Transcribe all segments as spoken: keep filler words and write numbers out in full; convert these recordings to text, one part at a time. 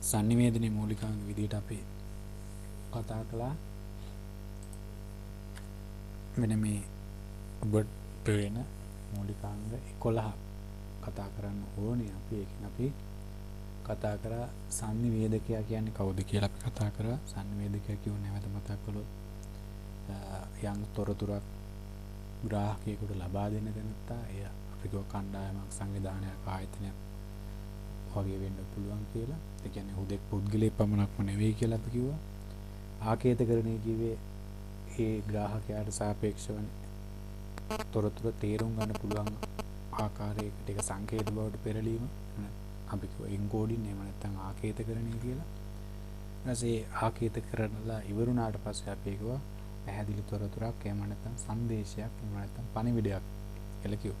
sannivedanaye මූලිකාංග විදිහට අපි කතා කළා. මෙන්න මේ ඔබට පේන මූලිකාංග එකොළහ කතා කරන්න ඕනේ අපි. ඒකෙන් අපි කතා කරා sannivedakaya කියන්නේ කවුද කියලා අපි කතා කරා. sannivedakaya කියන්නේ නැවත මතක් කළොත් යම් තොරතුරක් ග්‍රාහකයෙකුට ලබා දෙන්න දෙනත්තා එය අපි කව කණ්ඩායමක් සංවිධානයක් ආයතනයක් වගේ වෙන්න පුළුවන් කියලා. ඒ කියන්නේ හුදෙක් පුද්ගලයෙක් පමණක්ම නෙවෙයි කියලා අපි කිව්වා. ආකේතකරණය කිව්වේ ඒ ග්‍රාහකයාට සාපේක්ෂව තොරතුරු තේරුම් ගන්න පුළුවන් ආකාරයකට ඒක සංකේත බවට පෙරලීම අපි කිව්වා එන්කෝඩින් එහෙම නැත්නම් ආකේතකරණය කියලා. ඊටසේ ආකේතකරණලා ඉවරුණාට පස්සේ අපි කිව්වා පැහැදිලි තොරතුරක් එහෙම නැත්නම් සංදේශයක් එහෙම නැත්නම් පණිවිඩයක් කියලා කිව්වා.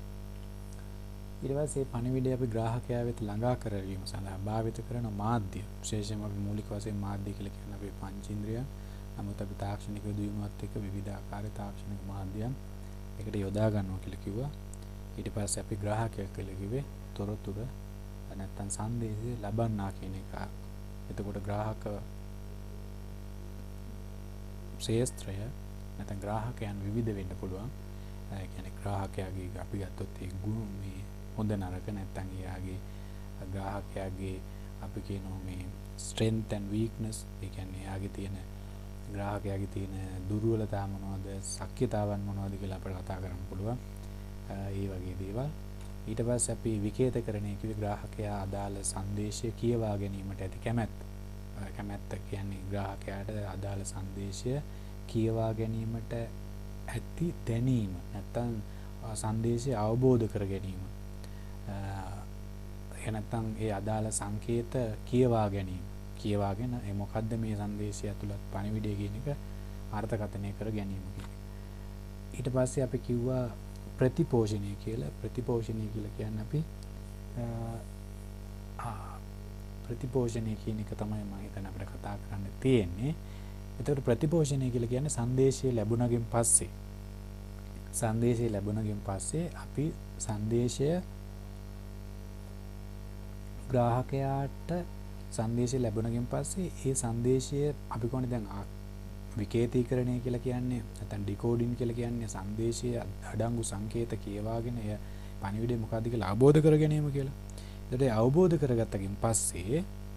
ඊට පස්සේ පණිවිඩය අපි ග්‍රාහකයා වෙත ළඟා කරවීම සඳහා භාවිත කරන මාධ්‍ය විශේෂයෙන්ම අපි මූලික වශයෙන් මාධ්‍ය කියලා කියන්නේ අපේ පංචේන්ද්‍රියන්. නමුත් අපි තාක්ෂණික දියුණුවත් එක්ක විවිධ ආකාරයේ තාක්ෂණික මාධ්‍යයන් එකට යොදා ගන්නවා කියලා කිව්වා. ඊට පස්සේ අපි ග්‍රාහකයෙක් කියලා කිව්වේ තොරතුරු නැත්නම් සංදේශය ලබන්නා කියන එක. එතකොට ග්‍රාහක ශේත්‍රය නැත්නම් ග්‍රාහකයන් විවිධ වෙන්න පුළුවන්. ඒ කියන්නේ ග්‍රාහකයාගේ අපි ගත්තොත් ඒ ගුණ මේ හොඳ නරක නැත්නම් එයාගේ ග්‍රාහකයාගේ අපි කියනවා මේ strength and weakness. ඒ කියන්නේ එයාගේ තියෙන ග්‍රාහකයාගේ තියෙන දුර්වලතා මොනවද, ශක්්‍යතාවන් මොනවද කියලා අපිට කතා කරන්න පුළුවන්. ඒ වගේ දේවල්. ඊට පස්සේ අපි විකේතකරණය කිව්වේ ග්‍රාහකයා අදාළ සංදේශය කියවා ගැනීමට ඇති කැමැත්ත. කැමැත්ත කියන්නේ ග්‍රාහකයාට අදාළ සංදේශය කියවා ගැනීමට ඇති දැනීම නැත්නම් සංදේශය අවබෝධ කර ගැනීම. එහෙ නැත්නම් ඒ අදාළ සංකේත කියවා ගැනීම. කියවාගෙන ඒ මොකද්ද මේ සංදේශය ඇතුළත් පණිවිඩය කියන එක අර්ථකථනය කර ගැනීම කියන එක. ඊට පස්සේ අපි කිව්වා ප්‍රතිපෝෂණය කියලා. ප්‍රතිපෝෂණය කියලා කියන්නේ අපි ප්‍රතිපෝෂණය කියන එක තමයි මම හිතන්නේ අපිට කතා කරන්න තියෙන්නේ. එතකොට ප්‍රතිපෝෂණය කියලා කියන්නේ සංදේශය ලැබුණගෙන් පස්සේ සංදේශය ලැබුණගෙන් පස්සේ අපි සංදේශය ග්‍රාහකයාට සංදේශය ලැබුණගෙන් පස්සේ ඒ සංදේශය අපි කොහොමද දැන් විකේතීකරණය කියලා කියන්නේ නැත්නම් ඩිකෝඩින් කියලා කියන්නේ සංදේශය අඩංගු සංකේත කියවාගෙන එය පණිවිඩය මොකක්ද කියලා අවබෝධ කර ගැනීම කියලා. ඒකට අවබෝධ කරගත්තකින් පස්සේ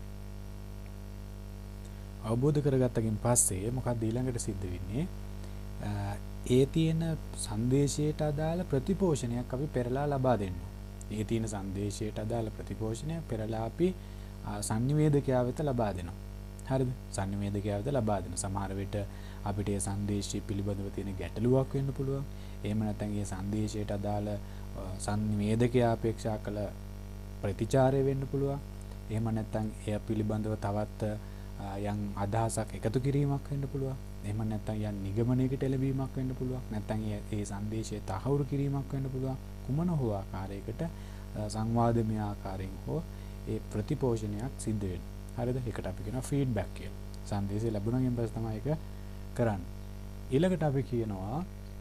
අවබෝධ කරගත්තකින් පස්සේ මොකක්ද ඊළඟට සිද්ධ වෙන්නේ? ඒ තියෙන සංදේශයට අදාළ ප්‍රතිපෝෂණයක් අපි පෙරලා ලබා දෙනවා. ඒ තියෙන සංදේශයට අදාළ ප්‍රතිපෝෂණය පෙරලා අපි sannivedakaya වෙත ලබා දෙනවා. හරිද? sannivedakaya වෙත ලබා දෙනවා. සමහර විට අපිට ඒ සංදේශය පිළිබඳව තියෙන ගැටලුවක් වෙන්න පුළුවන්. එහෙම නැත්නම් ඒ සංදේශයට අදාළ sannivedakaya අපේක්ෂා කළ ප්‍රතිචාරය වෙන්න පුළුවන්. එහෙම නැත්නම් එය පිළිබඳව තවත් යම් අදහසක් එකතු කිරීමක් වෙන්න පුළුවන්. එහෙම නැත්නම් යම් නිගමනයකට එළඹීමක් වෙන්න පුළුවන්. නැත්නම් ඒ සංදේශය තහවුරු කිරීමක් වෙන්න පුළුවන්. කුමන හෝ ආකාරයකට සංවාදමය ආකාරයෙන් හෝ ඒ ප්‍රතිපෝෂණයක් සිද්ධ වෙනවා. හරිද? ඒකට අපි කියනවා ෆීඩ්බැක් කියලා. සංදේශය ලැබුණාන් පස්සේ තමයි ඒක කරන්නේ. ඊළඟට අපි කියනවා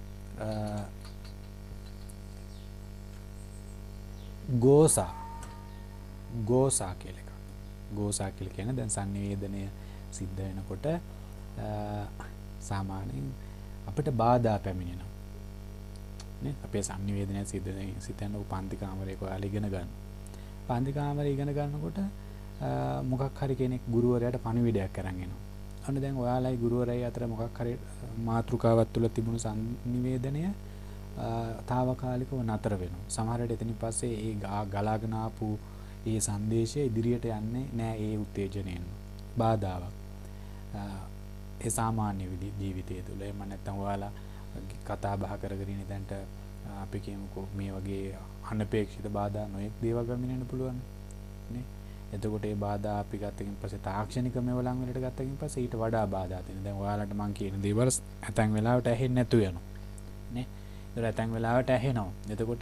ගෝසා ගෝසා කියලා එකක්. ගෝසා කියලා කියන්නේ දැන් sannivedanaya සිද්ධ වෙනකොට සාමාන්‍යයෙන් අපිට බාධා පැමිණෙනවා. නේ? අපේ sannivedanaya සිද්ධ වෙන සිතන උපන්ති කාමරයක ඔයාලා ඉගෙන ගන්න. පන්ති කාමරේ ඉගෙන ගන්නකොට මොකක් හරි කෙනෙක් ගුරුවරයාට පණිවිඩයක් අරන් එනවා. අන්න දැන් ඔයාලයි ගුරුවරයයි අතර මොකක් හරි මාතෘකාවක් තුළ තිබුණු sannivedanaya తాවකාලිකව නතර වෙනවා. සමහර විට එතනින් පස්සේ ඒ ගලාගෙන ආපු ඒ සංදේශය ඉදිරියට යන්නේ නෑ ඒ උත්තේජනයෙන්. බාධාවක්. ඒ සාමාන්‍ය ජීවිතය තුළ එහෙම නැත්නම් ඔයාලා කතා බහ කරගෙන ඉන්න දැන්ට අපි කියමුකෝ මේ වගේ අනපේක්ෂිත බාධා නොයෙක් දේවල් ගමිනෙන්න පුළුවන් නේ. එතකොට ඒ බාධා අපි ගත්තකින් පස්සේ තාක්ෂණික මෙවලම් වලට ගත්තකින් පස්සේ ඊට වඩා බාධා තියෙනවා. දැන් ඔයාලට මම කියන දේවල් ඇතැම් වෙලාවට ඇහෙන්නේ නැතු වෙනවා නේ. ඒක ඇතැම් වෙලාවට ඇහෙනවා. එතකොට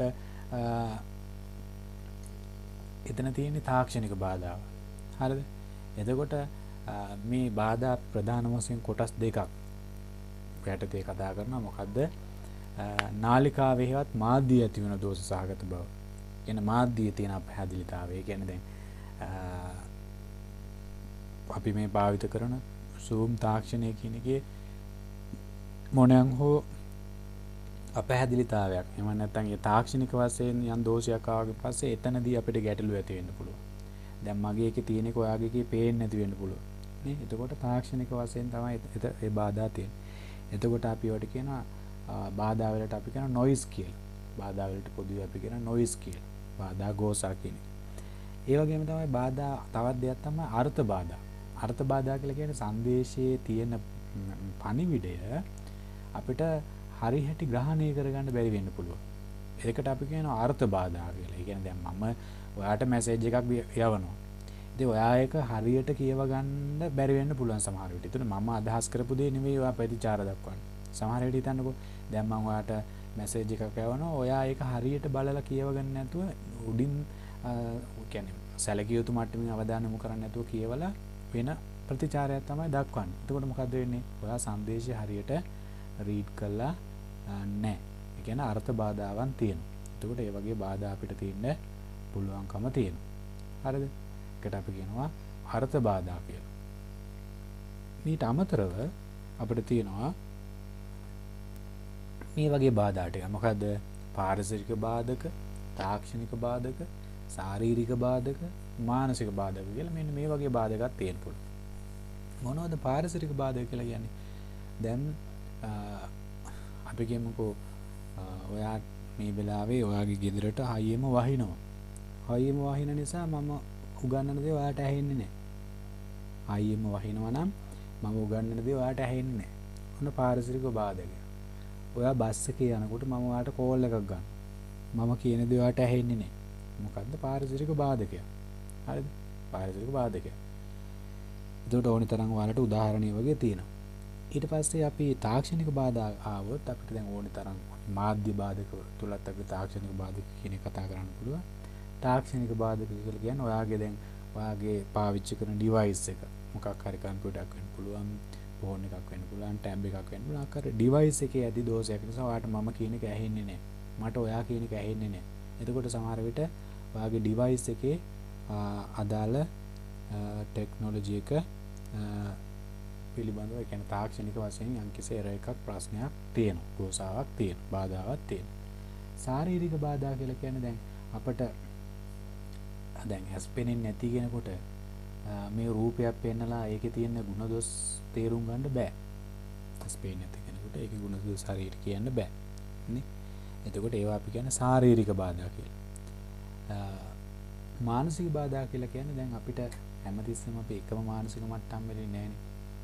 එතන තියෙන තාක්ෂණික බාධාව. හරිද? එතකොට මේ බාධා ප්‍රධාන වශයෙන් කොටස් දෙකක් යටතේ කතා කරනවා. මොකද්ද? නාලිකාවේවත් මාධ්‍ය ඇති වෙන දෝෂ සහගත බව. කියන මාධ්‍යයේ තියෙන අපහැදිලිතාවය. ඒ කියන්නේ දැන් අපි මේ භාවිත කරන Zoom තාක්ෂණය කියන එකේ මොනයන් හෝ අපහැදිලිතාවයක් එහෙම නැත්නම් ඒ තාක්ෂණික වශයෙන් යම් දෝෂයක් ආවගේ පස්සේ එතනදී අපිට ගැටලු ඇති වෙන්න පුළුවන්. දැන් මගේ එකේ තියෙන එක ඔයාගේ එකේ පේන්නේ නැති වෙන්න පුළුවන්. නේ? එතකොට තාක්ෂණික වශයෙන් තමයි ඒ බාධා තියෙන්නේ. එතකොට අපි ඒවට කියනවා බාධා වලට අපි කියනවා noise කියලා. බාධා වලට පොදුවේ අපි කියනවා noise කියලා. බාධා ගෝසා කියන එක. ඒ වගේම තමයි බාධා තවත් දෙයක් තමයි අර්ථ බාධා. අර්ථ බාධා කියලා කියන්නේ සංදේශයේ තියෙන පණිවිඩය අපිට හරි හැටි ග්‍රහණය කරගන්න බැරි වෙන්න පුළුවන්. ඒකට අපි කියනවා අර්ථ බාධා කියලා. ඒ කියන්නේ දැන් මම ඔයාට මැසේජ් එකක් යවනවා. ඉතින් ඔයා ඒක හරියට කියව ගන්න බැරි වෙන්න පුළුවන් සමහර විට. ඒතර මම අදහස් කරපු දේ නෙවෙයි ඔයා ප්‍රතිචාර දක්වන්නේ. සමහර විට හිතන්නකෝ දැන් මම ඔයාට මැසේජ් එකක් යවනවා. ඔයා ඒක හරියට බලලා කියව ගන්න නැතුව උඩින් කියන්නේ සැලකිය යුතු මට්ටමින් අවධානය යොමු කරන්නේ නැතුව කියවලා වෙන ප්‍රතිචාරයක් තමයි දක්වන්නේ. එතකොට මොකද වෙන්නේ? ඔයා සංදේශය හරියට රීඩ් කළා නැහැ. ඒ කියන්නේ අර්ථ බාධාවන් තියෙනවා. එතකොට ඒ වගේ බාධා අපිට තියෙන්න පුළුවන්කම තියෙනවා. හරිද? ඒකට අපි කියනවා අර්ථ බාධා කියලා. ඊට අමතරව අපිට තියෙනවා මේ වගේ බාධා ටික. මොකද්ද? පාරිසරික බාධක, තාක්ෂණික බාධක, ශාරීරික බාධක, මානසික බාධක කියලා මෙන්න මේ වගේ බාධකත් තියෙන්න පුළුවන්. මොනවද පාරිසරික බාධක කියලා කියන්නේ? දැන් අපි කියමුකෝ ඔයා මේ වෙලාවේ ඔයාගේ ගෙදරට හයියෙම වහිනවා. හයියෙම වහින නිසා මම උගන්නන දේ ඔයාට ඇහෙන්නේ නැහැ. හයියෙම වහිනවා නම් මම උගන්නන දේ ඔයාට ඇහෙන්නේ නැහැ. ඔන්න පාරිසරික බාධකය. ඔයා බස් එකේ යනකොට මම ඔයාට කෝල් එකක් ගන්නවා. මම කියන දේ ඔයාට ඇහෙන්නේ නැහැ. මොකද්ද පාරිසරික බාධකය? හරිද? පාරිසරික බාධකය. ඒකට ඕනි තරම් ඔයාලට උදාහරණ වගේ තියෙනවා. ඊට පස්සේ අපි තාක්ෂණික බාධා ආවොත් අපිට දැන් ඕනි තරම් මාධ්‍ය බාධක තුලත් අපිට තාක්ෂණික බාධක කියන එක කතා කරන්න පුළුවන්. තාක්ෂණික බාධක කියලා කියන්නේ ඔයාගේ දැන් ඔයාගේ පාවිච්චි කරන ඩිවයිස් එක මොකක් හරි කම්පියුටර් එකක් වෙන්න පුළුවන්, ෆෝන් එකක් වෙන්න පුළුවන්, ටැබ් එකක් වෙන්න පුළුවන්. අකර ඩිවයිස් එකේ ඇති දෝෂයක් නිසා ඔයාට මම කියන එක ඇහෙන්නේ නැහැ. මට ඔයා කියන එක ඇහෙන්නේ නැහැ. එතකොට සමහර විට ඔයාගේ ඩිවයිස් එකේ අදාළ ටෙක්නොලොජි එක පිළිබඳව ඒ කියන්නේ තාක්ෂණික වශයෙන් යම්කිසි එරර් එකක් ප්‍රශ්නයක් තියෙනවා, ගෝසාවක් තියෙනවා, බාධාවක් තියෙනවා. ශාරීරික බාධා කියලා කියන්නේ දැන් අපට දැන් ඇස් පෙනෙන්නේ නැති කෙනෙකුට මේ රූපයක් පෙන්නලා ඒකේ තියෙන ಗುಣදොස් තේරුම් ගන්න බෑ. ඇස් පෙනෙන්නේ නැති කෙනෙකුට ඒකේ ಗುಣදොස් ශරීර කියන්න බෑ. නේ? එතකොට ඒවා අපි කියන්නේ ශාරීරික බාධා කියලා. මානසික බාධා කියලා කියන්නේ දැන් අපිට හැමතිස්සෙම අපි එකම මානසික මට්ටම් වලින් නැහැනේ.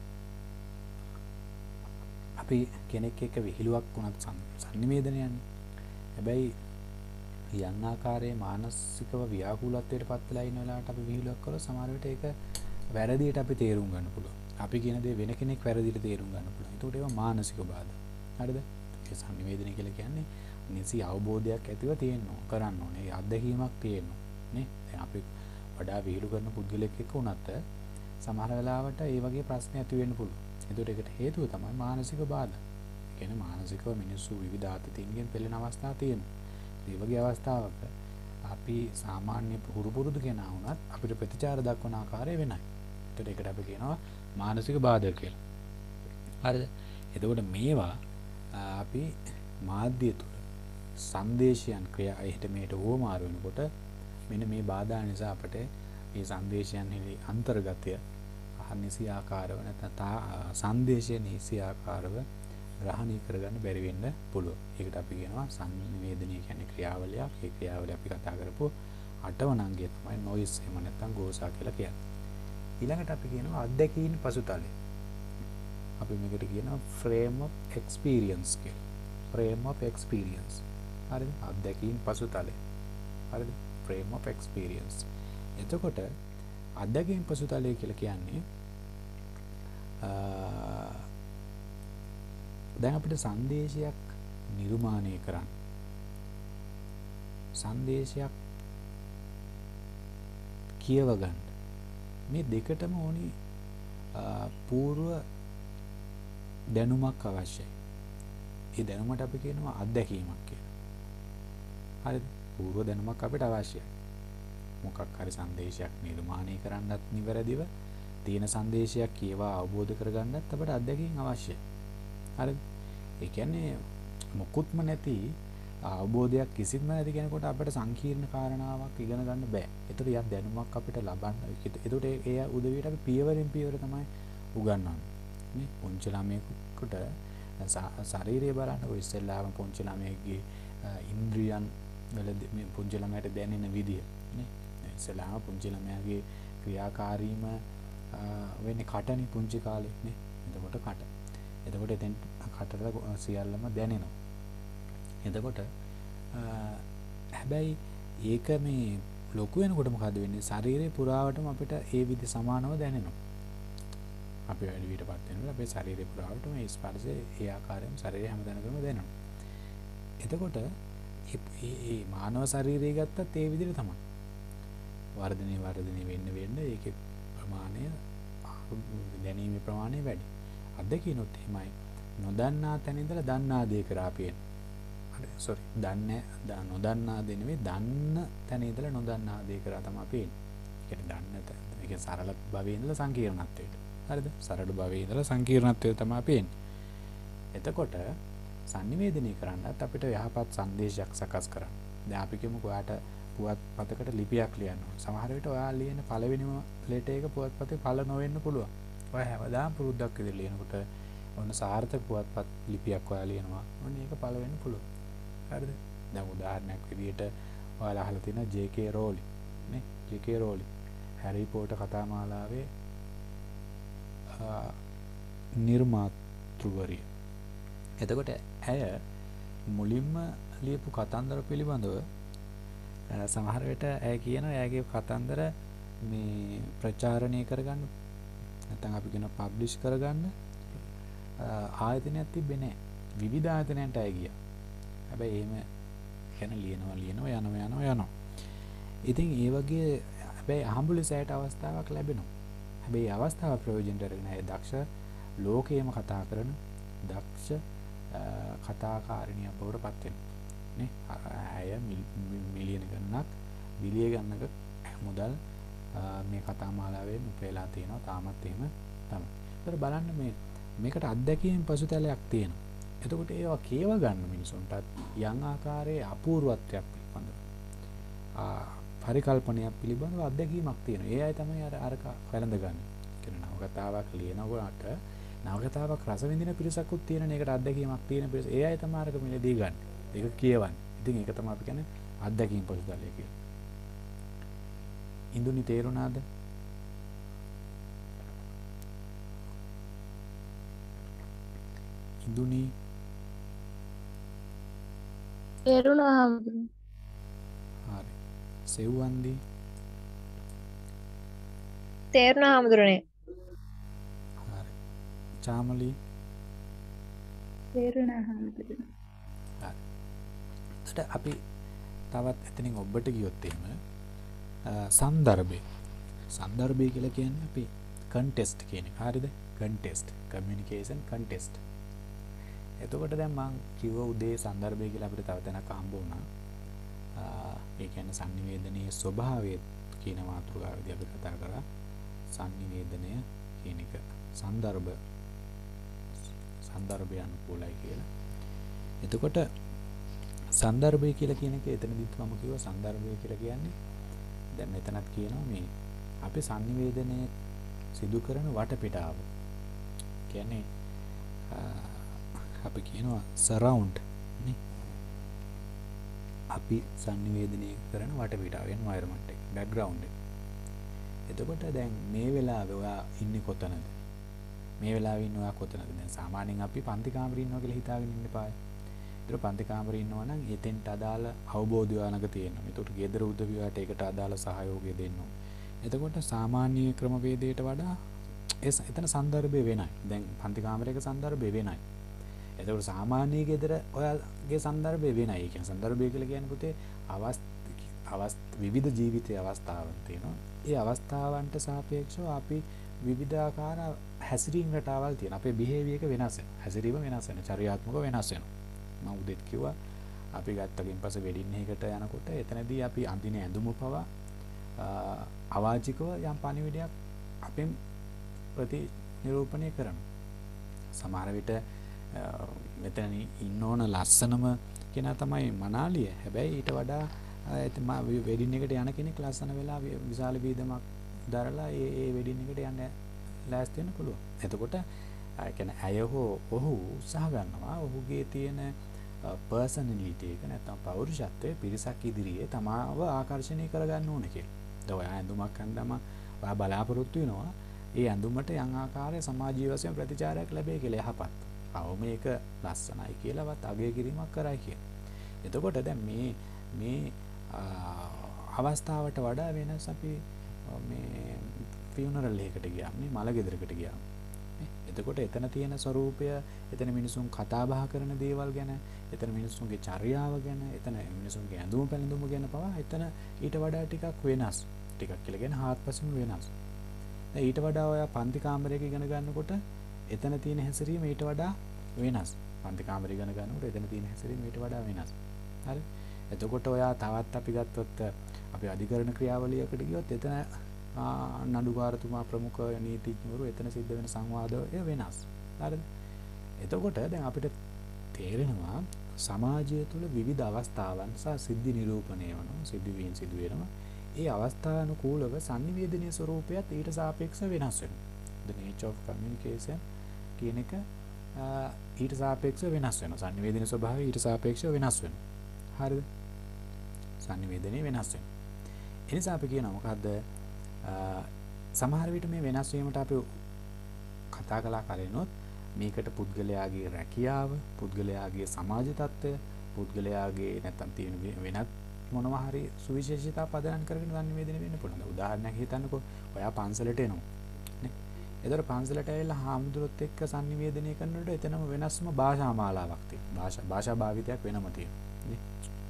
අපි කෙනෙක් එක්ක විහිළුවක් වුණත් සංනිවේදනයන්නේ. හැබැයි යම් ආකාරයේ මානසිකව ව්‍යාකූලත්වයට පත් වෙලා ඉන්න වෙලාවට අපි විහිළුවක් කළොත් සමහර විට ඒක වැරදියට අපි තේරුම් ගන්න පුළුවන්. අපි කියන දේ වෙන කෙනෙක් වැරදියට තේරුම් ගන්න පුළුවන්. ඒකට ඒවා මානසික බාධා. හරිද? ඒ සංනිවේදනය කියලා කියන්නේ නිසි අවබෝධයක් ඇතිව තියෙනවා කරන්න ඕනේ. ඒ අත්දැකීමක් තියෙනවා. නේ? දැන් අපි වඩා විහිළු කරන පුද්ගලෙක් එක්ක වුණත් සමහර වෙලාවට ඒ වගේ ප්‍රශ්න ඇති වෙන්න පුළුවන්. ඒකට ඒකට හේතුව තමයි මානසික බාධා. ඒ කියන්නේ මානසිකව මිනිස්සු විවිධ ආතතියකින් පෙළෙන අවස්ථා තියෙනවා. ඒ වගේ අවස්ථාවක අපි සාමාන්‍ය පුහුරු පුරුදු කෙනා වුණත් අපිට ප්‍රතිචාර දක්වන ආකාරය වෙනයි. ඒකට ඒකට අපි කියනවා මානසික බාධා කියලා. හරිද? එතකොට මේවා අපි මාධ්‍ය තුල සංදේශයන් ක්‍රියා එහෙට මෙහෙට වෝමාර වෙනකොට මෙන්න මේ බාධා නිසා අපට මේ සංදේශයන්හි අන්තර්ගතය අහනිසි ආකාරව නැත්නම් සංදේශය නිසි ආකාරව ග්‍රහණය කරගන්න බැරි වෙන්න පුළුවන්. ඒකට අපි කියනවා සංනිවේදනය කියන්නේ ක්‍රියාවලියක්. ඒ ක්‍රියාවලිය අපි කතා කරපුව අටවන අංගය තමයි noise එහෙම නැත්නම් ගෝසා කියලා කියන්නේ. ඊළඟට අපි කියනවා අත්දැකීම් පසුතලය. අපි මේකට කියනවා frame of experience කියලා. frame of experience. හරිද? අත්දැකීම් පසුතලය. හරිද? frame of experience. එතකොට අත්දැකීම් පසුතලය කියලා කියන්නේ දැන් අපිට සංදේශයක් නිර්මාණය කරන්න සංදේශයක් කියව ගන්න මේ දෙකටම ඕනි పూర్ව දැනුමක් අවශ්‍යයි. ඒ දැනුමට අපි කියනවා අත්දැකීමක් කියලා. හරිද? పూర్ව දැනුමක් අපිට අවශ්‍යයි. මොකක් හරි සංදේශයක් නිර්මාණය කරන්නත් නිවැරදිව තියෙන සංදේශයක් ඒවා අවබෝධ කරගන්නත් අපට අත්දැකීම් අවශ්‍යයි. හරිද? ඒ කියන්නේ මොකුත්ම නැති අවබෝධයක් කිසිම නැති කෙනෙකුට අපිට සංකීර්ණ කාරණාවක් ඉගෙන ගන්න බෑ. ඒතර යක් දැනුමක් අපිට ලබන්න. ඒතර ඒ උදවියට අපි පියවරෙන් පියවර තමයි උගන්වන්නේ. නේ? පුංචි ළමයෙකුට ශරීරය බලන්නකො ඉස්සෙල්ලාම පුංචි ළමයෙක්ගේ ඉන්ද්‍රියන් වල මේ පුංචි ළමයට දැනෙන විදිය නේ. ඉස්සෙල්ලාම පුංචි ළමයාගේ ක්‍රියාකාරීම වෙන්නේ කටනේ පුංචි කාලේ නේ. එතකොට කට. එතකොට එතෙන් කටට සියල්ලම දැනෙනවා. එතකොට හැබැයි ඒක මේ ලොකු වෙනකොට මොකද වෙන්නේ? ශරීරේ පුරාවටම අපිට ඒ විදි සමානව දැනෙනවා. අපි වැඩි විටපත් වෙනකොට අපේ ශරීරේ පුරාවටම මේ ස්පර්ශය ඒ ආකාරයෙන්ම ශරීරය හැමතැනකම දැනෙනවා. එතකොට මේ මානව ශරීරය ගත්තත් ඒ විදිහට තමයි. වර්ධනය වර්ධනය වෙන්න වෙන්න ඒකේ ප්‍රමාණය දැනීමේ ප්‍රමාණය වැඩි. අත්දැකිනොත් එහෙමයි නොදන්නා තැන ඉඳලා දන්නා දේ කරා අපි එන්නේ. හරි සෝරි දන්නේ නොදන්නා දේ නෙවෙයි දන්න තැන ඉඳලා නොදන්නා දේ කරා තමයි අපි එන්නේ. ඒ කියන්නේ දන්න තැන. ඒ කියන්නේ සරල භවයේ ඉඳලා සංකීර්ණත්වයට. හරිද? සරල භවයේ ඉඳලා සංකීර්ණත්වයට තමයි අපි එන්නේ. එතකොට sannivedanaya කරන්නත් අපිට යහපත් සංදේශයක් සකස් කරන්න. දැන් අපි කියමුකෝ ඔයාට පුවත්පතකට ලිපියක් ලියන්න ඕන. සමහර විට ඔයා ලියන පළවෙනිම ලෙටර් එක පුවත්පතේ පළ නොවෙන්න පුළුවන්. ඔයා හැමදාම පුරුද්දක් විදිහට ලියනකොට ඔන්න සාර්ථක පුවත්පත් ලිපියක් ඔයා ලියනවා. ඔන්න ඒක පළ වෙන්න පුළුවන්. හරිද? දැන් උදාහරණයක් විදිහට ඔයාලා අහලා තියෙන ජේ.කේ. රෝලින් නේ? ජේ.කේ. රෝලින් හැරි පොටර් කතා මාලාවේ නිර්මාතෘවරිය. එතකොට ඇය මුලින්ම ලියපු කතන්දර පිළිබඳව සමහර විට ඇය කියනවා එයාගේ කතන්දර මේ ප්‍රචාරණය කරගන්න නැත්නම් අපි කියන පබ්ලිෂ් කරගන්න ආයතනයක් තිබ්බේ නැහැ. විවිධ ආයතනයන්ට ඇය ගියා. හැබැයි එහෙම කියන ලියනවා ලියනවා යනවා යනවා යනවා. ඉතින් ඒ වගේ හැබැයි අහඹුලසයට අවස්ථාවක් ලැබෙනවා. හැබැයි අවස්ථාව ප්‍රයෝජනට අරගෙන ඇය දක්ෂ ලෝකයේම කතා කරන දක්ෂ කතාකාරිනියක් බවට පත් වෙනවා. නේ? ඇය මිලියන ගණනක් බිලිය ගණනක මුදල් මේ කතා මාලාවෙන් උපයලා තියෙනවා. තාමත් එහෙම තමයි. ඒතර බලන්න මේ මේකට අත්දැකීම් පසුතලයක් තියෙනවා. එතකොට ඒවා කියව ගන්න මිනිසුන්ටත් යම් ආකාරයේ අපූර්වත්වයක් පිළිබඳව ආ පරිකල්පනයක් පිළිබඳව අත්දැකීමක් තියෙනවා. ඒ අය තමයි අර අරක වැළඳ ගන්න. කියන නවකතාවක් ලියනකොට නවකතාවක් රස විඳින පිරිසකුත් තියෙන එකට අත්දැකීමක් තියෙන පිරිස. ඒ අය තමයි අරක මිලදී ගන්න. ඒක කියවන්නේ. ඉතින් ඒක තමයි අපි කියන්නේ අත්දැකීම් පසුතලය කියලා. ඉන්දුනි තේරුණාද? ඉන්දුනි තේරුණා හම්බුනේ. හරි. සෙව්වන්දි තේරුණා හම්බුනේ. හරි. චාමලි තේරුණා හම්බුනේ. හරි. එතකොට අපි තවත් එතනින් ඔබට ගියොත් එහෙම සන්දර්භය සන්දර්භය කියලා කියන්නේ අපි කන්ටෙස්ට් කියන එක. හරිද? Contest communication contest. එතකොට දැන් මම කිව්ව උදේ සන්දර්භය කියලා අපිට තව තැනක් හම්බ වුණා. ඒ කියන්නේ sannivedanaya ස්වභාවය කියන මාතෘකාවේදී අපි කතා කරා sannivedanaya කියන එක සන්දර්භ සන්දර්භය අනුකූලයි කියලා. එතකොට සන්දර්භය කියලා කියන එක එතනදිත් මම කිව්වා සන්දර්භය කියලා කියන්නේ දැන් මෙතනත් කියනවා මේ අපි sannivedanaya සිදු කරන වටපිටාව. කියන්නේ අපි කියනවා surround නේ. අපි sannivedanaya කරන වටපිටාව environment එක background එක. එතකොට දැන් මේ වෙලාවේ ඔයා ඉන්නේ කොතනද? මේ වෙලාවේ ඉන්න ඔයා කොතනද? දැන් සාමාන්‍යයෙන් අපි පන්ති කාමරේ ඉන්නවා කියලා හිතාගෙන ඉන්න පාය. ඒතර පන්ති කාමරේ ඉන්නවා නම් එතෙන්ට අදාළ අවබෝධය ළඟ තියෙනවා. ඒතකොට ගෙදර උදවියට ඒකට අදාළ සහයෝගය දෙන්න ඕනේ. එතකොට සාමාන්‍ය ක්‍රමවේදයට වඩා ඒ එතන සන්දර්භය වෙනයි. දැන් පන්ති කාමරයක සන්දර්භය වෙනයි. එතකොට සාමාන්‍ය ගෙදර ඔයාගේ සන්දර්භය වෙනයි. ඒ කියන්නේ සන්දර්භය කියලා කියන්නේ පුතේ අවස් විවිධ ජීවිතයේ අවස්ථාවන් තියෙනවා. ඒ අවස්ථාවන්ට සාපේක්ෂව අපි විවිධාකාර හැසිරීම් රටාවල් තියෙනවා. අපේ බිහේවියර් එක වෙනස් වෙනවා. හැසිරීම වෙනස් වෙනවා. චර්යාත්මක වෙනස් වෙනවා. මම උදේත් කිව්වා අපි ගත්තකින් පස්සේ වෙඩින් එකකට යනකොට එතනදී අපි අඳින ඇඳුම පවා අවාචිකව යම් පණිවිඩයක් අපෙන් ප්‍රතිනිරූපණය කරනවා. සමහර විට මෙතන ඉන්න ඕන ලස්සනම කෙනා තමයි මනාලිය. හැබැයි ඊට වඩා වෙඩින් එකට යන කෙනෙක් ලස්සන වෙලා විශාල වීදමක් දරලා ඒ ඒ වෙඩින් එකට යන්න ලෑස්ති වෙන්න පුළුවන්. එතකොට ඒ කියන්නේ ඇය හෝ ඔහු උත්සාහ ගන්නවා ඔහුගේ තියෙන පර්සනැලිටි එක නැත්නම් පෞරුෂත්වය පිරිසක් ඉදිරියේ තමාව ආකර්ෂණය කරගන්න ඕනේ කියලා. දැන් ඔය ඇඳුමක් අඳම ඔයා බලාපොරොත්තු වෙනවා ඒ ඇඳුමට යම් ආකාරයේ සමාජීය වශයෙන් ප්‍රතිචාරයක් ලැබෙයි කියලා යහපත්. ආව මේක ලස්සනයි කියලාවත් අගය කිරීමක් කරයි කියලා. එතකොට දැන් මේ මේ අවස්ථාවට වඩා වෙනස් අපි මේ ෆියුනරල් එකකට ගියාම නේ මල ගෙදරකට ගියාම. එතකොට එතන තියෙන ස්වરૂපය, එතන මිනිසුන් කතා බහ කරන දේවල් ගැන, එතන මිනිසුන්ගේ චර්යාව ගැන, එතන මිනිසුන්ගේ ඇඳුම් පැළඳුම් ගැන පවා එතන ඊට වඩා ටිකක් වෙනස්. ටිකක් කියලා කියන්නේ හාත්පසින්ම වෙනස්. දැන් ඊට වඩා ඔයා පන්ති කාමරයක ඉගෙන ගන්නකොට එතන තියෙන හැසිරීම ඊට වඩා වෙනස්. පන්ති කාමරය ඉගෙන ගන්නකොට එතන තියෙන හැසිරීම ඊට වඩා වෙනස්. හරි? එතකොට ඔයා තවත් අපි ගත්තොත් අපි අධිකරණ ක්‍රියාවලියකට ගියොත් එතන නඩුකාරතුමා ප්‍රමුඛ නීතිඥවරු එතන සිද්ධ වෙන සංවාදය වෙනස්. හරිද? එතකොට දැන් අපිට තේරෙනවා සමාජය තුළ විවිධ අවස්ථාවන් සහ සිද්ධි නිරූපණය වෙනවා, සිදුවීම් සිදු වෙනවා. ඒ අවස්ථානුකූලව sannivedanaye ස්වરૂපයත් ඊට සාපේක්ෂව වෙනස් වෙනවා. The nature of communication කියන එක ඊට සාපේක්ෂව වෙනස් වෙනවා. sannivedanaye ස්වභාවය ඊට සාපේක්ෂව වෙනස් වෙනවා. හරිද? sannivedanaye වෙනස් වෙනවා. ඒ නිසා අපි කියනවා මොකද්ද? සමහර විට මේ වෙනස් වීමට අපි කතා කළා කලිනොත් මේකට පුද්ගලයාගේ රැකියාව, පුද්ගලයාගේ සමාජ තත්ත්වය, පුද්ගලයාගේ නැත්තම් තියෙන වෙනත් මොනවා හරි සුවිශේෂීතා පදනම් කරගෙන sannivedanaye වෙන්න පුළුවන්. උදාහරණයක් හිතන්නකෝ. ඔයා පන්සලට එනවා. නේ? ඒතර පන්සලට ඇවිල්ලා හාමුදුරුවොත් එක්ක sannivedanaye කරනකොට එතනම වෙනස්ම භාෂා මාලාවක් තියෙනවා. භාෂා භාෂා භාවිතයක් වෙනම තියෙනවා. නේ?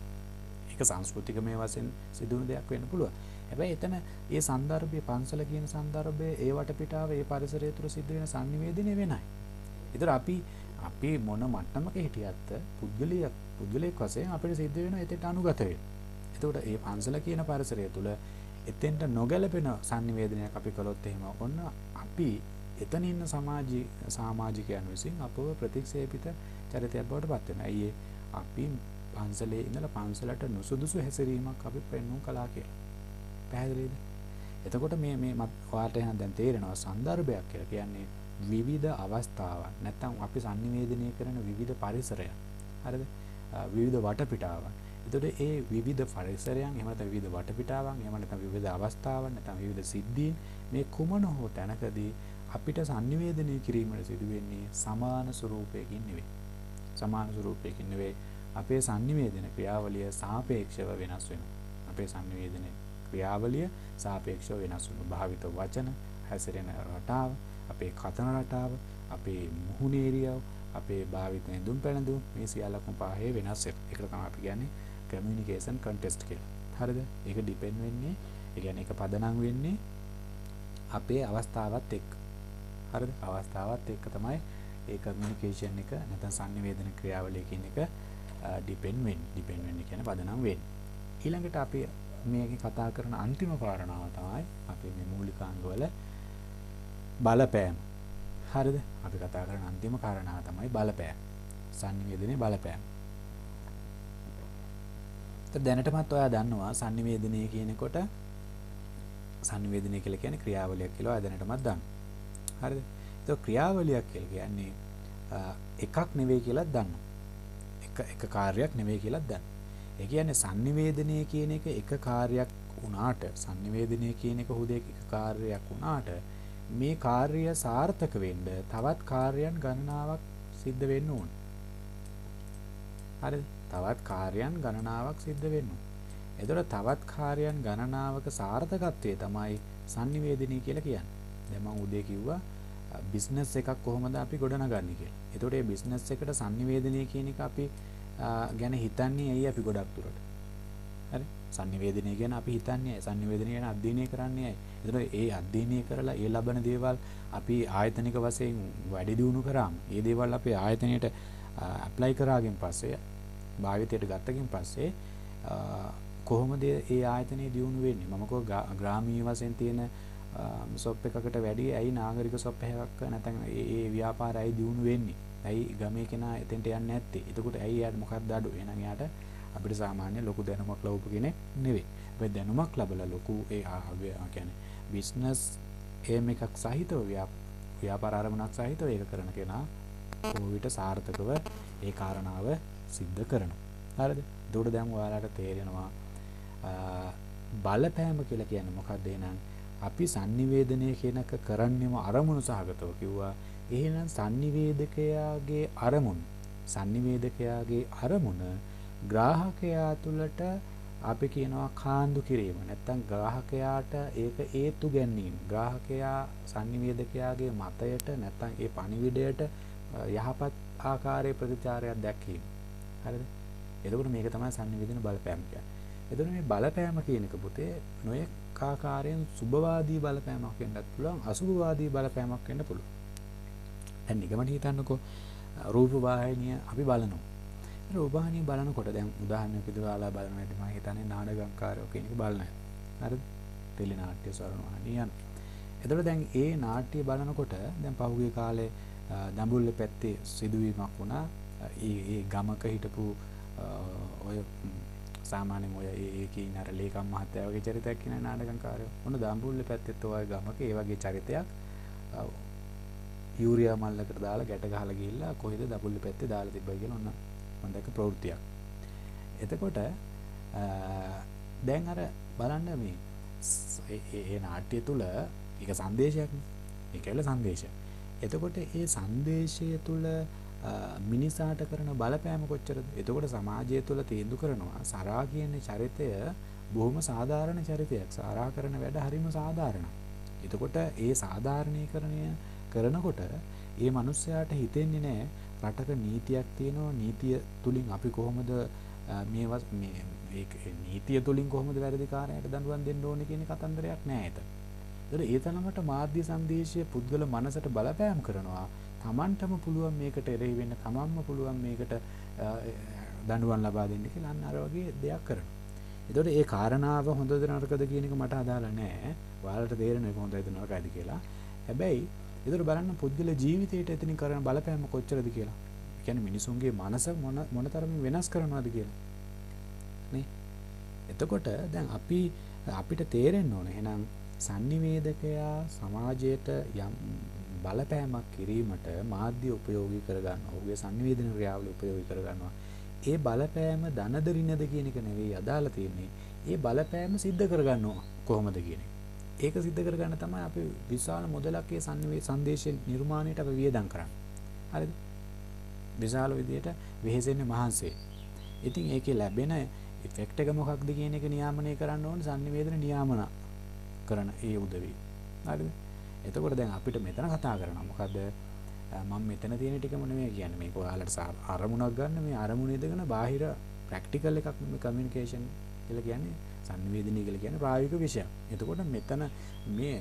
ඒක සංස්කෘතිකමය වශයෙන් සිදුවන දෙයක් වෙන්න පුළුවන්. හැබැයි එතන ඒ සන්දර්භයේ පන්සල කියන සන්දර්භයේ ඒ වටපිටාව ඒ පරිසරය තුළ සිද්ධ වෙන sannivedanaye වෙනයි. ඒතර අපි අපි මොන මට්ටමක හිටියත් පුද්ගලියක් පුද්ගලයෙක් වශයෙන් අපිට සිද්ධ වෙනවා එතෙන්ට අනුගත වෙන්න. එතකොට ඒ පන්සල කියන පරිසරය තුළ එතෙන්ට නොගැලපෙන sannivedanayak අපි කළොත් එහෙම ඔන්න අපි එතන ඉන්න සමාජී සමාජිකයන් විසින් අපව ප්‍රතික්ෂේපිත චරිතයක් බවට පත් වෙනවා. අයියේ අපි පන්සලේ ඉඳලා පන්සලට නුසුදුසු හැසිරීමක් අපි පෙන්වුම් කළා කියලා. පැහැදිලිද? එතකොට මේ මේ ඔයාලට එහෙනම් දැන් තේරෙනවා සන්දර්භයක් කියලා කියන්නේ විවිධ අවස්ථාවන් නැත්නම් අපි sannivedanaye කරන විවිධ පරිසරයන්. හරිද? විවිධ වටපිටාවන්. එතකොට ඒ විවිධ පරිසරයන් එහෙම නැත්නම් විවිධ වටපිටාවන් එහෙම නැත්නම් විවිධ අවස්ථාවන් නැත්නම් විවිධ සිද්ධීන් මේ කුමන හෝ තැනකදී අපිට sannivedanaye කිරීමට සිදු වෙන්නේ සමාන ස්වරූපයකින් නෙවෙයි. සමාන ස්වරූපයකින් නෙවෙයි. අපේ sannivedana ක්‍රියාවලිය සාපේක්ෂව වෙනස් වෙනවා. අපේ sannivedana ක්‍රියාවලිය සාපේක්ෂව වෙනස් වෙනවා. භාවිත වචන, හැසිරෙන රටාව, අපේ කතන රටාව, අපේ මුහුණේ ඉරියව්, අපේ භාවිත ඇඳුම් පැළඳුම් මේ සියල්ලකම පහේ වෙනස් වෙනවා. ඒකට තමයි අපි කියන්නේ communication context කියලා. හරිද? ඒක depend වෙන්නේ, ඒ කියන්නේ ඒක පදනම් වෙන්නේ අපේ අවස්ථාවත් එක්ක. හරිද? අවස්ථාවත් එක්ක තමයි ඒ communication එක නැත්නම් sannivedana ක්‍රියාවලිය කියන එක depend වෙන්නේ. depend වෙන්නේ කියන්නේ පදනම් වෙන්නේ. ඊළඟට අපි මේකේ කතා කරන අන්තිම කාරණාව තමයි අපි මේ මූලිකාංගවල බලපෑම. හරිද? අපි කතා කරන අන්තිම කාරණාව තමයි බලපෑම. sannivedanaye බලපෑම. ඒත් දැනටමත් ඔයා දන්නවා sannivedanaye කියනකොට sannivedanaye කියලා කියන්නේ ක්‍රියාවලියක් කියලා ඔයා දැනටමත් දන්නවා. හරිද? ඒක ක්‍රියාවලියක් කියලා කියන්නේ එකක් නෙවෙයි කියලාත් දන්නවා. එක එක කාර්යයක් නෙවෙයි කියලාත් දන්නවා. ඒ කියන්නේ sannivedanaye කියන එක එක කාර්යයක් වුණාට sannivedanaye කියන එක හුදෙක් එක කාර්යයක් වුණාට මේ කාර්යය සාර්ථක වෙන්න තවත් කාර්යයන් ගණනාවක් සිද්ධ වෙන්න ඕන. හරිද? තවත් කාර්යයන් ගණනාවක් සිද්ධ වෙන්න ඕන. එතකොට තවත් කාර්යයන් ගණනාවක සාර්ථකත්වය තමයි sannivedanaye කියලා කියන්නේ. දැන් මම උදේ කිව්වා බිස්නස් එකක් කොහොමද අපි ගොඩනගන්නේ කියලා. එතකොට මේ බිස්නස් එකට sannivedanaye කියන එක අපි ගැන හිතන්නේ ඇයි අපි ගොඩක් දුරට. හරි? sannivedanaye ගැන අපි හිතන්නේ ඇයි? sannivedanaye ගැන අධ්‍යයනය කරන්නේ ඇයි? එතකොට ඒ අධ්‍යයනය කරලා ඒ ලබන දේවල් අපි ආයතනික වශයෙන් වැඩි දියුණු කරාම, ඒ දේවල් අපේ ආයතනයට ඇප්ලයි කරාගෙන් පස්සේ, භාවිතයට ගත්තකින් පස්සේ කොහොමද ඒ ආයතනය දියුණු වෙන්නේ? මම කෝ ග්‍රාමීය වශයෙන් තියෙන ෂොප් එකකට වැඩි ඇයි නාගරික ෂොප් එකක් නැත්නම් ඒ ඒ ව්‍යාපාරය ඇයි දියුණු වෙන්නේ? ඇයි ගමේ කෙනා එතෙන්ට යන්නේ නැත්තේ? එතකොට ඇයි එයාට මොකක්ද අඩු? එහෙනම් එයාට අපිට සාමාන්‍ය ලොකු දැනුමක් ලැබුපු කෙනෙක් නෙවෙයි. හැබැයි දැනුමක් ලැබලා ලොකු ඒ කියන්නේ බිස්නස් ඒම් එකක් සහිතව ව්‍යාපාර ආරම්භණක් සහිතව ඒක කරන කෙනා කොවිට සාර්ථකව ඒ කාරණාව සිද්ධ කරනවා. හරිද? එතකොට දැන් ඔයාලට තේරෙනවා බලපෑම කියලා කියන්නේ මොකක්ද? එහෙනම් අපි sannivedanaya කියනක කරන්නේම අරමුණු සහගතව කිව්වා. එහෙනම් sannivedakayaගේ අරමුණ sannivedakayaගේ අරමුණ ග්‍රාහකයා තුළට අපි කියනවා කාන්දු කිරීම. නැත්තම් ග්‍රාහකයාට ඒක හේතු ගැනීම. ග්‍රාහකයා sannivedakayaගේ මතයට නැත්තම් ඒ පණිවිඩයට යහපත් ආකාරයේ ප්‍රතිචාරයක් දැක්වීම. හරිද? එතකොට මේක තමයි sannivedana බලපෑම කියන්නේ. එතකොට මේ බලපෑම කියන එක පුතේ නොයෙක් ආකාරයෙන් සුභවාදී බලපෑමක් වෙන්නත් පුළුවන්, අසුභවාදී බලපෑමක් වෙන්න පුළුවන්. දැන් නිගමන හිතන්නකෝ රූප වාහිනිය අපි බලනවා. රූප වාහිනිය බලනකොට දැන් උදාහරණයක් විදිහට ඔයාලා බලනවා ඇති මම හිතන්නේ නාටකංකාරයෝ කියන එක බලන අය. හරිද? ටෙලි නාට්‍ය ස්වරණ වාහිනිය යන. එතකොට දැන් ඒ නාට්‍ය බලනකොට දැන් පහුගිය කාලේ දඹුල්ල පැත්තේ සිදුවීමක් වුණා. ඒ ඒ ගමක හිටපු ඔය සාමාන්‍යයෙන් ඔය ඒකේ ඉන්න අර ලේකම් මහත්තයා වගේ චරිතයක් කියන නාටකංකාරයෝ. මොන දඹුල්ල පැත්තෙත් ඔය ගමක ඒ වගේ චරිතයක් යූරියා මල්ලකට දාලා ගැට ගහලා ගිහිල්ලා කොහෙද දඹුල්ල පැත්තේ දාලා තිබ්බයි කියලා ඔන්න මම දැක්ක ප්‍රවෘත්තියක්. එතකොට දැන් අර බලන්න මේ ඒ නාට්‍ය තුල ඒක සංදේශයක් නේ. ඒකවල සංදේශය. එතකොට ඒ සංදේශය තුල මිනිසාට කරන බලපෑම කොච්චරද? එතකොට සමාජය තුළ තීන්දුව කරනවා සරා කියන චරිතය බොහොම සාධාරණ චරිතයක්. සරා කරන වැඩ හරිම සාධාරණයි. එතකොට ඒ සාධාරණීකරණය කරනකොට ඒ මිනිස්යාට හිතෙන්නේ නැහැ රටක නීතියක් තියෙනවා. නීතිය තුලින් අපි කොහොමද මේවා මේ මේ නීතිය තුලින් කොහොමද වැරදිකාරයාට දඬුවම් දෙන්න ඕනේ කියන කතන්දරයක් නැහැ එතන. ඒතර ඒ තරමට මාධ්‍ය සංදේශය පුද්ගල මනසට බලපෑම් කරනවා. තමන්ටම පුළුවන් මේකට එරෙහි වෙන්න, තමන්ම පුළුවන් මේකට දඬුවම් ලබා දෙන්න කියලා අන්න අර වගේ දෙයක් කරනවා. ඒතකොට ඒ කාරණාව හොඳද නරකද කියන එක මට අදාළ නැහැ. ඔයාලට තේරෙන එක හොඳයිද නරකයිද කියලා. හැබැයි ඒතර බලන්න පුද්ගල ජීවිතයට එතනින් කරන බලපෑම කොච්චරද කියලා. ඒ කියන්නේ මිනිසුන්ගේ මනස මොන මොනතරම් වෙනස් කරනවද කියලා. නේ? එතකොට දැන් අපි අපිට තේරෙන්න ඕනේ එහෙනම් sannivedakaya සමාජයට යම් බලපෑමක් කිරීමට මාධ්‍ය උපයෝගී කරගන්නවා. ඔහුගේ sannivedana ක්‍රියාවලිය උපයෝගී කරගන්නවා. ඒ බලපෑම ධනද රිනද කියන එක නෙවෙයි අදාළ තියෙන්නේ. ඒ බලපෑම සිද්ධ කරගන්නවා කොහොමද කියන එක. ඒක සිද්ධ කරගන්න තමයි අපි විශාල මුදලක් ඒ sannivedana සංදේශ නිර්මාණයට අපි වියදම් කරන්නේ. හරිද? විශාල විදියට වෙහෙසෙන්නේ මහන්සිය. ඉතින් ඒකේ ලැබෙන ඉෆෙක්ට් එක මොකක්ද කියන එක නියාමනය කරන්න ඕනේ sannivedana නියාමන කරන ඒ උදවිය. හරිද? එතකොට දැන් අපිට මෙතන කතා කරනවා මොකද මම මෙතන තියෙන ටිකම නෙමෙයි කියන්නේ මේක ඔයාලට අරමුණක් ගන්න මේ අරමුණ ඉදගෙන බාහිර ප්‍රැක්ටිකල් එකක් මේ කමියුනිකේෂන් කියලා කියන්නේ sannivedana කියලා කියන්නේ ප්‍රායෝගික විෂයක්. එතකොට මෙතන මේ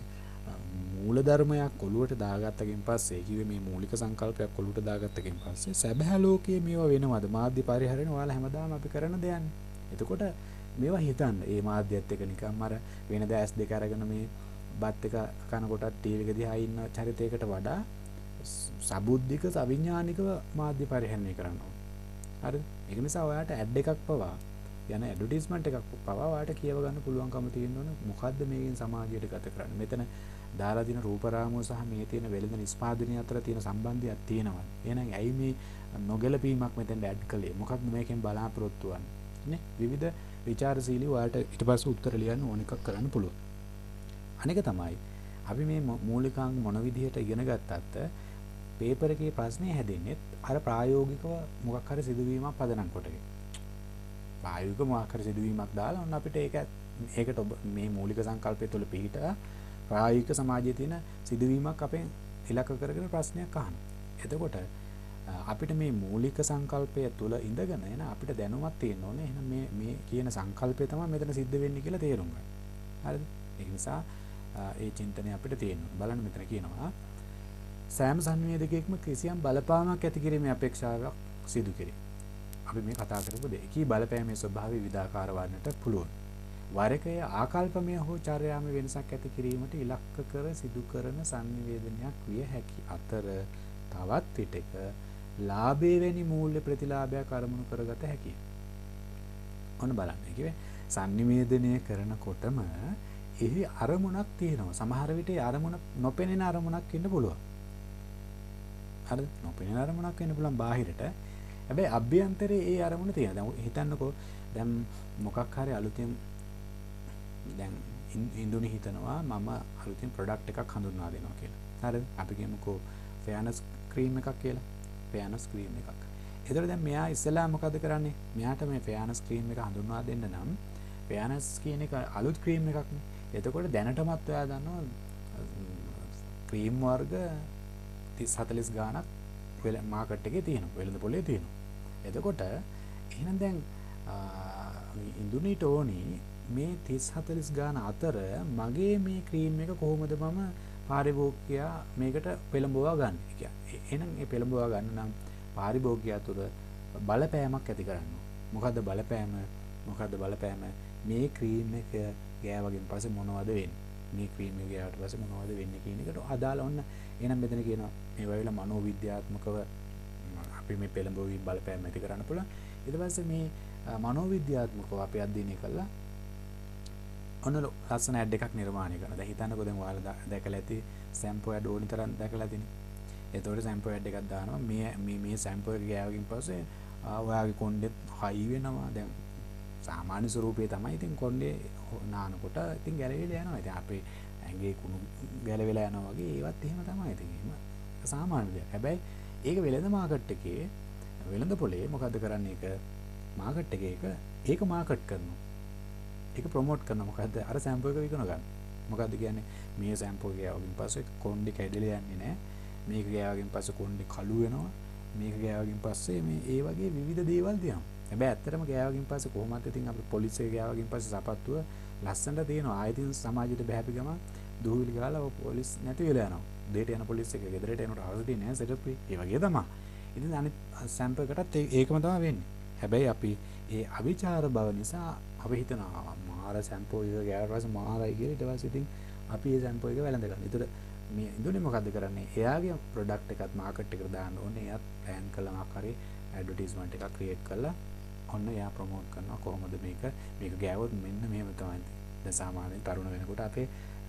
මූල ධර්මයක් ඔළුවට දාගත්තකින් පස්සේ කිව්වේ මේ මූලික සංකල්පයක් ඔළුවට දාගත්තකින් පස්සේ සැබෑ ලෝකයේ මේවා වෙනවද? මාධ්‍ය පරිහරණය ඔයාලා හැමදාම අපි කරන දෙයක්නේ. එතකොට මේවා හිතන්න. මේ මාධ්‍යයත් එක නිකම්ම අර වෙනද ඇස් දෙක අරගෙන මේ බත් එක කන කොටත් ටීවී එක දිහා ඉන්න චරිතයකට වඩා සබුද්ධික සවිඥානිකව මාධ්‍ය පරිහරණය කරනවා. හරිද? ඒක නිසා ඔයාට ඇඩ් එකක් පවා යන ඇඩ්වර්ටයිස්මන්ට් එකක් පවා ඔයාට කියව ගන්න පුළුවන්කම තියෙනවනේ මොකද්ද මේකෙන් සමාජයට ගත කරන්නේ. මෙතන දාලා තියෙන රූපරාමෝ සහ මේ තියෙන වෙළඳ නිෂ්පාදනය අතර තියෙන සම්බන්ධයක් තියෙනවා. එහෙනම් ඇයි මේ නොගැලපීමක් මෙතෙන් ඇඩ් කළේ? මොකක්ද මේකෙන් බලාපොරොත්තු වෙන්නේ? නේ? විවිධ විචාරශීලී ඔයාලට ඊට පස්සේ උත්තර ලියන්න ඕන එකක් කරන්න පුළුවන්. අනික තමයි අපි මේ මූලිකාංග මොන විදිහට ඉගෙන ගත්තත් පේපර් එකේ ප්‍රශ්නේ හැදෙන්නේ අර ප්‍රායෝගිකව මොකක් හරි සිදුවීමක් පදනම් කොටගෙන. ප්‍රායෝගික මොකක් හරි සිදුවීමක් දාලා ඔන්න අපිට ඒක ඒකට මේ මූලික සංකල්පය තුළ පිළිට ප්‍රායෝගික සමාජයේ තියෙන සිදුවීමක් අපෙන් ඉලක්ක කරගෙන ප්‍රශ්නයක් අහනවා. එතකොට අපිට මේ මූලික සංකල්පය තුළ ඉඳගෙන එන අපිට දැනුමක් තියෙන්න ඕනේ. එහෙනම් මේ මේ කියන සංකල්පය තමයි මෙතන සිද්ධ වෙන්නේ කියලා තේරුම් ගන්න. හරිද? ඒ නිසා ඒ චින්තනය අපිට තියෙනවා. බලන්න මෙතන කියනවා සෑම සංවේදකයෙක්ම කිසියම් බලපෑමක් ඇති කිරීමේ අපේක්ෂාවක් සිදු කෙරේ. අපි මේ කතා කරපු දෙකේ බලපෑමේ ස්වභාවය විවිධාකාර වන්නට පුළුවන්. වරකය ආකල්පමය හෝ චර්යාමය වෙනසක් ඇති කිරීමට ඉලක්ක කර සිදු කරන sannivedanaya විය හැකි අතර තවත් විටක ලාභේ වැනි මූල්‍ය ප්‍රතිලාභයක් අරමුණු කරගත හැකිය. ඔන්න බලන්න. ඒ කිව්වේ sannivedanaya කරනකොටම එහි අරමුණක් තියෙනවා. සමහර විට ඒ අරමුණ නොපෙනෙන අරමුණක් ඉන්න පුළුවන්. හරිද? නොපෙනෙන අරමුණක් වෙන්න පුළුවන් බාහිරට. හැබැයි අභ්‍යන්තරයේ ඒ අරමුණ තියෙනවා. දැන් හිතන්නකෝ දැන් මොකක් හරි අලුතෙන් දැන් ඉන්දුනි හිතනවා මම අලුතෙන් ප්‍රොඩක්ට් එකක් හඳුන්වා දෙනවා කියලා. හරිද? අපි කියමුකෝ ෆෙයානස් ක්‍රීම් එකක් කියලා. ෆෙයානස් ක්‍රීම් එකක්. එතකොට දැන් මෙයා ඉස්සෙල්ලා මොකද කරන්නේ? මෙයාට මේ ෆෙයානස් ක්‍රීම් එක හඳුන්වා දෙන්න නම් ෆෙයානස් කියන එක අලුත් ක්‍රීම් එකක් නේ. එතකොට දැනටමත් ඔයා දන්නවා ක්‍රීම් වර්ග තිස් හතළිස් ගාණක් වෙල මාකට් එකේ තියෙනවා. වෙළඳ පොලේ තියෙනවා. එතකොට එහෙනම් දැන් ඉන්දුනිට ඕනි මේ තිස් හතළිස් ගාන අතර මගේ මේ ක්‍රීම් එක කොහොමද මම පාරිභෝගිකයා මේකට පෙළඹවා ගන්න. එහෙනම් ඒ පෙළඹවා ගන්න නම් පාරිභෝගිකයා තුළ බලපෑමක් ඇති කරන්න. මොකද්ද බලපෑම? මොකද්ද බලපෑම? මේ ක්‍රීම් එක ගෑවගෙන් පස්සේ මොනවද වෙන්නේ? මේ ක්‍රීම් එක ගෑවට පස්සේ මොනවද වෙන්නේ කියන එකට අදාළ ඔන්න එහෙනම් මෙතන කියනවා මේ වගේ මනෝවිද්‍යාත්මකව අපි මේ පෙළඹවීම් බලපෑම ඇති කරන්න පුළුවන්. ඊට පස්සේ මේ මනෝවිද්‍යාත්මකව අපි අධ්‍යයනය කළා ඔන්න ලස්සන ඇඩ් එකක් නිර්මාණය කරනවා. දැන් හිතන්නකෝ දැන් ඔයාලා දැකලා ඇති සැම්පෝ ඇඩ් ඕනි තරම් දැකලා ඇතිනේ. එතකොට සැම්පෝ ඇඩ් එකක් දානවා. මේ මේ මේ සැම්පෝ එක ගෑවකින් පස්සේ ඔයාගේ කොණ්ඩෙත් හයි වෙනවා. දැන් සාමාන්‍ය ස්වරූපයේ තමයි ඉතින් කොණ්ඩේ නානකොට ඉතින් ගැලවිලා යනවා. ඉතින් අපේ ඇඟේ කුණු ගැලවිලා යනවා වගේ ඒවත් එහෙම තමයි. ඉතින් එහෙම සාමාන්‍ය දෙයක්. හැබැයි ඒක වෙළඳ මාකට් එකේ වෙළඳ පොලේ මොකද්ද කරන්නේ? ඒක මාකට් එකේ ඒක ඒක මාකට් කරනවා. ඒක ප්‍රොමෝට් කරනවා. මොකද්ද? අර සැම්පල් එක විකුණ ගන්න. මොකද්ද කියන්නේ? මේ සැම්පල් එක ගෑවකින් පස්සේ කොණ්ඩේ කැඩිලා යන්නේ නැහැ. මේක ගෑවකින් පස්සේ කොණ්ඩේ කළු වෙනවා. මේක ගෑවකින් පස්සේ මේ ඒ වගේ විවිධ දේවල් තියෙනවා. හැබැයි ඇත්තටම ගෑවකින් පස්සේ කොහොමද ඉතින් අපි පොලිස් එක ගෑවකින් පස්සේ සපත්තුව ලස්සනට තියෙනවා. ආයෙත් සමාජයට බහැපි ගම දුහවිලි ගාලා පොලිස් නැති වෙලා යනවා. දෙයට යන පොලිස් එක ගෙදරට එනකොට අවශ්‍ය දෙන්නේ නැහැ සෙටප් එක. ඒ වගේ තමයි. ඉතින් අනිත් සැම්පල් එකටත් ඒකම තමයි වෙන්නේ. හැබැයි අපි ඒ අවිචාර බව නිසා අපි හිතනවා මාර සැම්පල් එක ගෑවට පස්සේ මාරයි කියලා ඊට පස්සේ ඉතින් අපි ඒ සැම්පල් එක වැළඳ ගන්න. ඒතර මේ ඉදුනේ මොකද්ද කරන්නේ? එයාගේ ප්‍රොඩක්ට් එකත් මාකට් එකට දාන්න ඕනේ. එයාත් ප්ලෑන් කළා මාක් හරි ඇඩ්වර්ටයිස්මන්ට් එකක් ක්‍රියේට් කරලා ඔන්න එයා ප්‍රොමෝට් කරනවා කොහොමද මේක මේක ගෑවොත් මෙන්න මෙහෙම තමයි. දැන් සාමාන්‍යයෙන් තරුණ වෙනකොට අපේ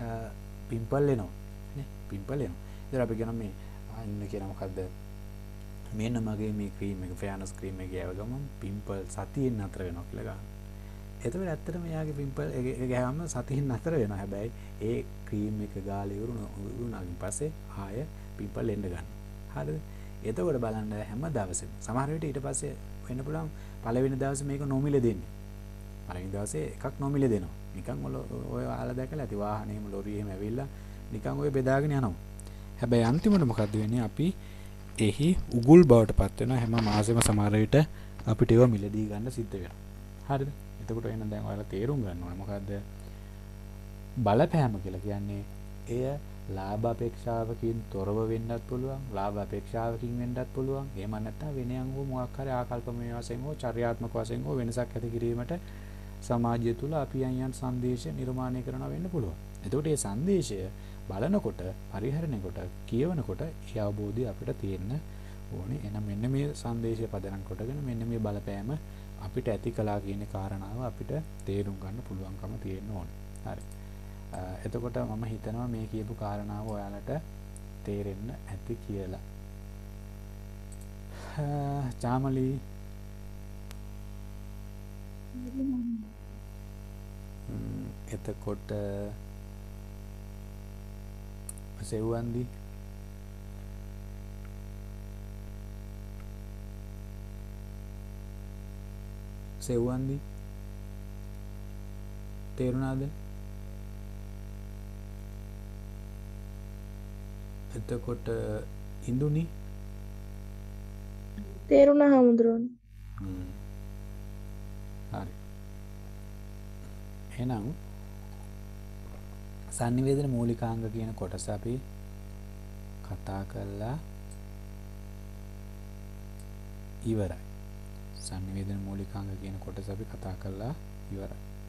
පිම්පල් එනවා නේ පිම්පල් එනවා. ඉතින් අපි කියනවා මේ අන්න කියන මොකද්ද මෙන්න මගේ මේ ක්‍රීම් එක ෆෙයානස් ක්‍රීම් එක ගෑව ගමන් පිම්පල් සතියෙන් නතර වෙනවා කියලා ගන්න. එතකොට ඇත්තටම එයාගේ පිම්පල් එක ගෑවම සතියෙන් නතර වෙනවා. හැබැයි ඒ ක්‍රීම් එක ගාලා ඉවරුණාගෙන් පස්සේ ආය පිම්පල් එන්න ගන්නවා. හරිද? එතකොට බලන්න හැම දවසෙම සමහර විට ඊට පස්සේ වෙන්න පුළුවන් පළවෙනි දවසේ මේක නොමිලේ දෙන්නේ. පළවෙනි දවසේ එකක් නොමිලේ දෙනවා. නිකන් ඔය ආලා දැකලා ඇති වාහනේම ලොරි එහෙම ඇවිල්ලා නිකන් ඔය බෙදාගෙන යනවා. හැබැයි අන්තිමට මොකද්ද වෙන්නේ? අපි එහි උගුල් බවට පත් වෙනවා. හැම මාසෙම සමහර විට අපිට ඒවා මිලදී ගන්න සිද්ධ වෙනවා. හරිද? එතකොට එහෙනම් දැන් ඔයාලා තේරුම් ගන්න ඕනේ මොකද්ද බලපෑම කියලා කියන්නේ? එය ලාභ අපේක්ෂාවකින් තොරව වෙන්නත් පුළුවන්, ලාභ අපේක්ෂාවකින් වෙන්නත් පුළුවන්. එහෙම නැත්නම් වෙනයන් හෝ මොකක් හරි ආකල්පමය වශයෙන් හෝ චර්යාත්මක වශයෙන් හෝ වෙනසක් ඇති කිරීමට සමාජය තුළ අපි යන් සංදේශ නිර්මාණය කරනවා වෙන්න පුළුවන්. එතකොට මේ සංදේශය බලනකොට, පරිහරණයකොට, කියවනකොට ඒ අවබෝධය අපිට තියෙන්න ඕනේ. එහෙනම් මෙන්න මේ සංදේශය පදනම් කොටගෙන මෙන්න මේ බලපෑම අපිට ඇති කළා කියන කාරණාව අපිට තේරුම් ගන්න පුළුවන්කම තියෙන්න ඕනේ. හරි. එතකොට මම හිතනවා මේ කියපු කාරණාව ඔයාලට තේරෙන්න ඇති කියලා. චාමලි එතකොට සෙව්වන්දි සෙව්වන්දි තේරුණාද? එතකොට ඉඳුනි තේරුණා හමුදුරනේ. හ්ම් හරි. එහෙනම් sannivedana මූලිකාංග කියන කොටස අපි කතා කළා ඉවරයි. sannivedana මූලිකාංග කියන කොටස අපි කතා කළා ඉවරයි.